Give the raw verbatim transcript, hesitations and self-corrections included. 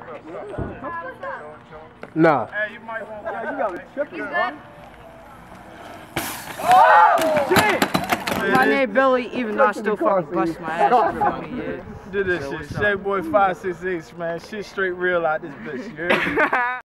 Nah. Hey, you might want Yeah, you got a triple, huh? Oh, shit! My name Billy, even though I still fucking bust my ass, you feel me, yeah? do this shit. Shay Boy five six six, man. Shit straight real out this bitch, you heard me?